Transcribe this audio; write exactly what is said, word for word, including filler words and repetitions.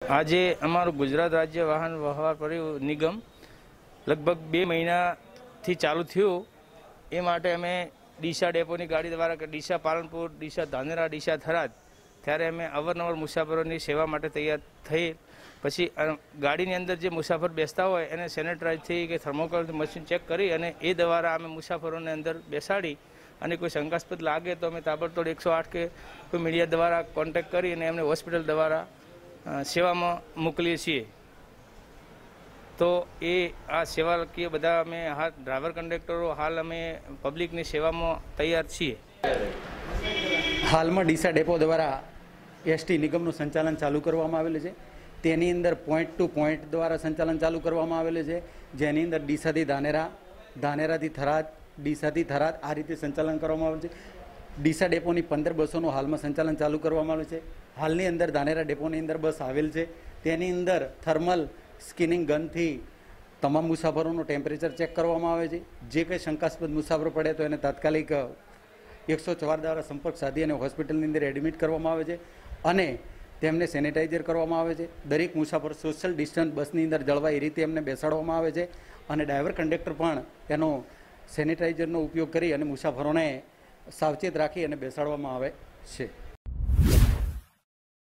આજે અમારું ગુજરાત રાજ્ય વાહન વ્યવહાર પરિવહન નિગમ લગભગ બે મહિનાથી ચાલુ થયું, એ માટે અમે ડીસા ડેપોની ગાડી દ્વારા કે ડીસા પાલનપુર, ડીસા ધાનેરા, ડીસા થરાદ, ત્યારે અમે અવારનવાર મુસાફરોની સેવા માટે તૈયાર થઈ. પછી ગાડીની અંદર જે મુસાફર બેસતા હોય એને સેનેટાઇઝથી કે થર્મોકોલથી મશીન ચેક કરી અને એ દ્વારા અમે મુસાફરોને અંદર બેસાડી અને કોઈ શંકાસ્પદ લાગે તો અમે તાબડતોડ એકસો આઠ કે કોઈ મીડિયા દ્વારા કોન્ટેક્ટ કરી અને એમને હોસ્પિટલ દ્વારા સેવામાં મોકલીએ છીએ. તો એ આ સેવાકીય બધા અમે હા ડ્રાઈવર કંડક્ટરો હાલ અમે પબ્લિકની સેવામાં તૈયાર છીએ. હાલમાં ડીસા ડેપો દ્વારા એસટી નિગમનું સંચાલન ચાલુ કરવામાં આવેલું છે. તેની અંદર પોઈન્ટ ટુ પોઈન્ટ દ્વારા સંચાલન ચાલુ કરવામાં આવેલું છે, જેની અંદર ડીસાથી ધાનેરા, ધાનેરાથી થરાદ, ડીસાથી થરાદ આ રીતે સંચાલન કરવામાં આવેલું છે. ડીસા ડેપોની પંદર બસોનું હાલમાં સંચાલન ચાલુ કરવામાં આવ્યું છે. હાલની અંદર ધાનેરા ડેપોની અંદર બસ આવેલ છે. તેની અંદર થર્મલ સ્કેનિંગ ગનથી તમામ મુસાફરોનું ટેમ્પરેચર ચેક કરવામાં આવે છે. જે કંઈ શંકાસ્પદ મુસાફરો પડે તો એને તાત્કાલિક એકસો ચાર દ્વારા સંપર્ક સાધી અને હોસ્પિટલની અંદર એડમિટ કરવામાં આવે છે અને તેમને સેનિટાઈઝર કરવામાં આવે છે. દરેક મુસાફર સોશિયલ ડિસ્ટન્સ બસની અંદર જળવાય એ રીતે એમને બેસાડવામાં આવે છે અને ડ્રાઈવર કંડક્ટર પણ એનો સેનિટાઈઝરનો ઉપયોગ કરી અને મુસાફરોને સાવચેત રાખી અને બેસાડવામાં આવે છે.